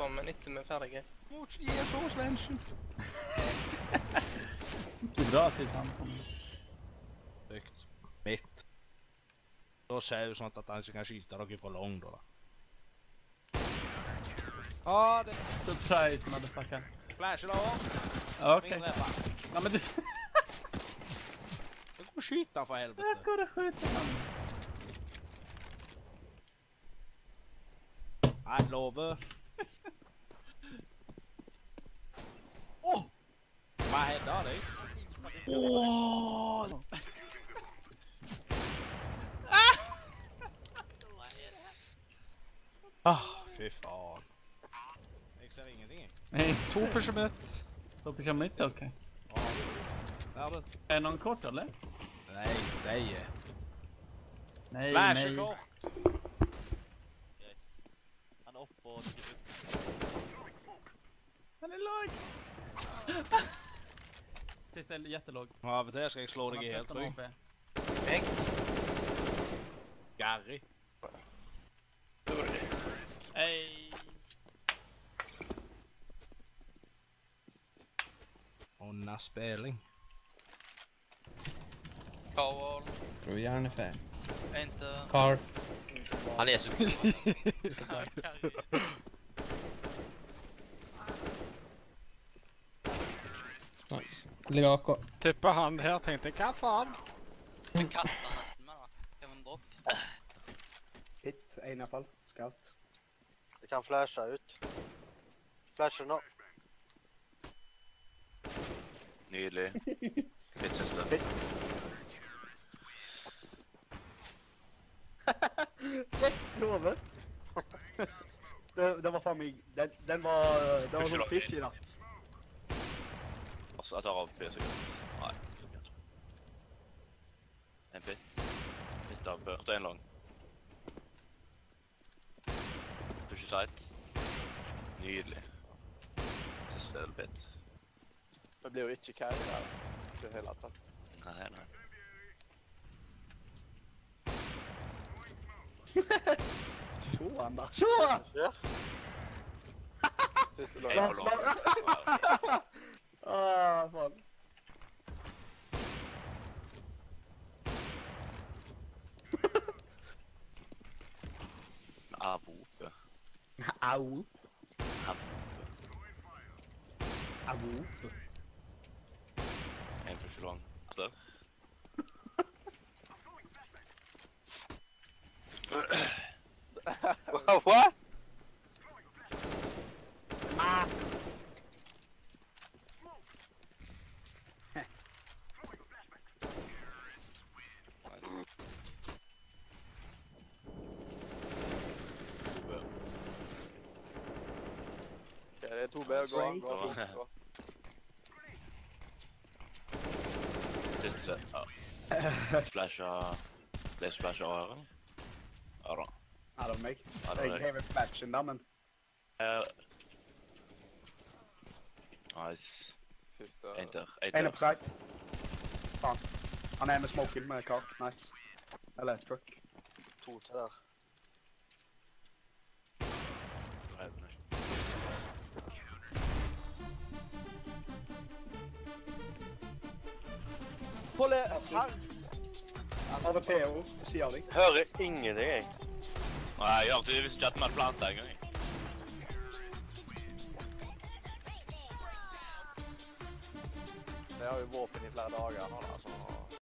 plattformen etter vi er ferdige. Må ikke gi så, Svensson. Ikke bra til sammen. Stygt. Mitt. Da ser det sånn at han ikke kan skyte dere for langt, da. Det... Surprise, motherfucker. Flasher da også. Ok. Ja, men du... Du kan skyte han for helvete. Jeg går og skjuter han. Jeg lover. Hva hedder deg? Fy faen. Jeg ser ingenting. Nej. 2 pusher mitt. Då på mitt, okej. Ja, det. Är det någon kort eller? Nej, nej. Nej, Flasherkort. Greit. Han er oppe og skriver ut. Han är låg. Sista är jättelåg. Av och till ska jag slå dig helt trygg. Meg? Gary. Hej. Onna speling. Carl. Tror gjerne fel. Inte... Car. Han er så god. Nice. Ligger AK. Tipper han her tenkte, hva faen? Jeg kastet nesten med da. Jeg var en dropp. Hit, en i hvert fall. Scout. Vi kan flasha ut. Flasher nå. Nydelig. Mitt siste. Rett i hodet. Det var faen meg... Den var... Det var noen fish i da. Altså, jeg tar av 4 sekunder. Nei, det er greit. En bit. Litt av børt og en lang. Pusher sight. Nydelig. Siste del bit. Det blir jo ikke carry der. Ikke hele tatt. Nei. Se han da. Se han! Ja. Siste Jeg lag. får lov. Faen. Avope. Au. Avope. Au. En pusher lang. Der. What? Det er 2B, gå. Siste set. Ja. Flasha A-en. Ja da. Ja, det var meg. Ja, det var Jeg deg. hever flashen da, men... Nice. Siste... En til. En er på site. Faen. Han er med smoken med kar. Nice. Eller truck. 2 til der. Hold her! AVP-o, sier de. Hører ingenting, jeg. Nei, jeg har tydeligvis ikke hatt med planta en gang. Jeg har jo våpen i flere dager nå, da, så...